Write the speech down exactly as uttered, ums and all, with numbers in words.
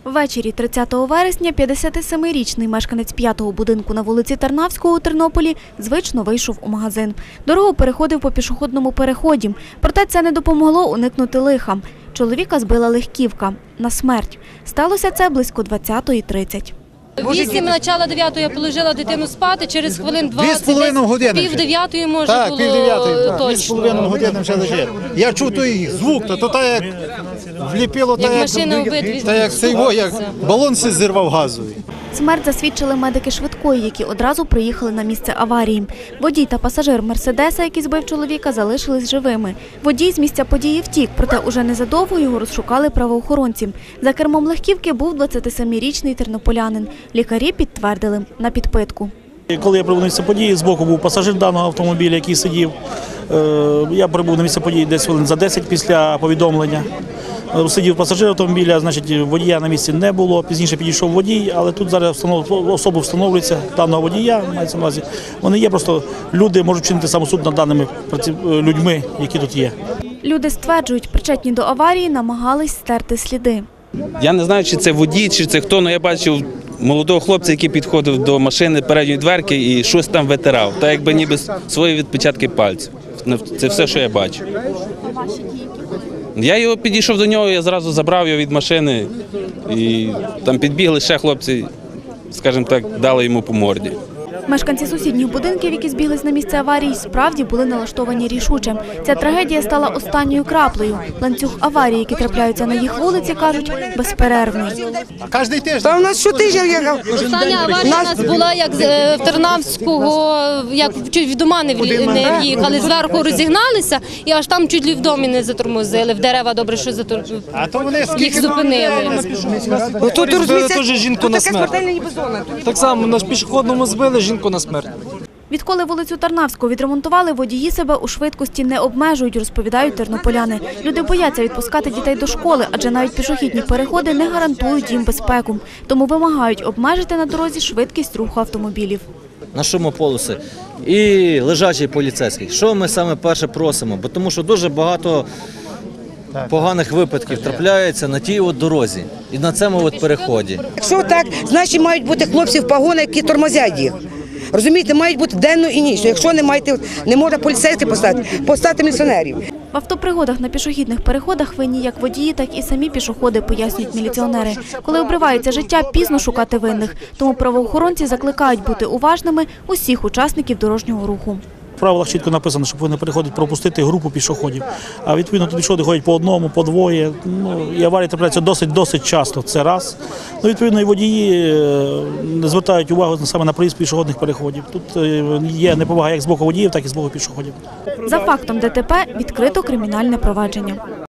Ввечері тридцятого вересня п'ятдесятисемирічний мешканець п'ятого будинку на вулиці Тарнавського у Тернополі звично вийшов у магазин. Дорогу переходив по пішохідному переході. Проте це не допомогло уникнути лиха. Чоловіка збила легківка. На смерть. Сталося це близько двадцятої тридцять. Вісім, начала дев'ятої я положила дитину спати, через хвилин Дві з половиною години. пів дев'ятої може так, було пів дев'ятої, точно. дві з половиною години вже лежить. Я чув той звук, то, то так як вліпило, Як так машина як, обидві. та як, цей, як балон се зірвав газовий. Смерть засвідчили медики швидкої, які одразу приїхали на місце аварії. Водій та пасажир «Мерседеса», який збив чоловіка, залишились живими. Водій з місця події втік, проте уже незадовго його розшукали правоохоронці. За кермом легківки був двадцятисемирічний тернополянин. Лікарі підтвердили – на підпитку. Коли я прибув на місце події, збоку був пасажир даного автомобіля, який сидів. Я прибув на місце події десь хвилин за десять після повідомлення. Сидів пасажир автомобіля, значить водія на місці не було. Пізніше підійшов водій, але тут зараз особу встановлюється даного водія. Мається на увазі. Вони є, просто люди можуть чинити самосуд над даними людьми, які тут є. Люди стверджують, причетні до аварії намагались стерти сліди. Я не знаю, чи це водій, чи це хто, але я бачив молодого хлопця, який підходив до машини передньої дверки і щось там витирав, так якби ніби свої відпечатки пальців. Це все, що я бачу. Я його підійшов до нього, я зразу забрав його від машини і там підбігли ще хлопці, скажімо так, дали йому по морді. Мешканці сусідніх будинків, які збіглись на місце аварії, справді були налаштовані рішуче. Ця трагедія стала останньою краплею. Ланцюг аварій, які трапляються на їх вулиці, кажуть, безперервний. Кожний тиждень. Та у нас щотижня їхав. Остання аварія у нас була, як з в Тарнавського, як чуть в дома не в'їхали, зверху розігналися і аж там чуть ли в домі не затормозили, в дерева добре, що затормозили. А то вони Їх зупинили. Тут розумієте, теж жінку на смерть. Так само на пішохідному збили жінку на смерть. Відколи вулицю Тарнавську відремонтували, водії себе у швидкості не обмежують, розповідають тернополяни. Люди бояться відпускати дітей до школи, адже навіть пішохідні переходи не гарантують їм безпеку. Тому вимагають обмежити на дорозі швидкість руху автомобілів. На шумополоси і лежачий поліцейський. Що ми саме перше просимо? Бо тому що дуже багато поганих випадків трапляється на тій от дорозі і на цьому от переході. Якщо так, значить мають бути хлопці в погонах, які тормозять їх. Розумієте, мають бути денно і нічно. Якщо не маєте, не можна поліцейських поставити, поставити міліціонерів. В автопригодах на пішохідних переходах винні як водії, так і самі пішоходи, пояснюють міліціонери. Коли обривається життя, пізно шукати винних. Тому правоохоронці закликають бути уважними усіх учасників дорожнього руху. В правилах чітко написано, що повинні переходити пропустити групу пішоходів. А відповідно тут пішоходи ходять по одному, по двоє. Ну, і аварії трапляються досить-досить часто. Це раз. Ну, відповідно, і водії не звертають увагу саме на проїзд пішохідних переходів. Тут є неповага як з боку водіїв, так і з боку пішоходів. За фактом ДТП відкрито кримінальне провадження.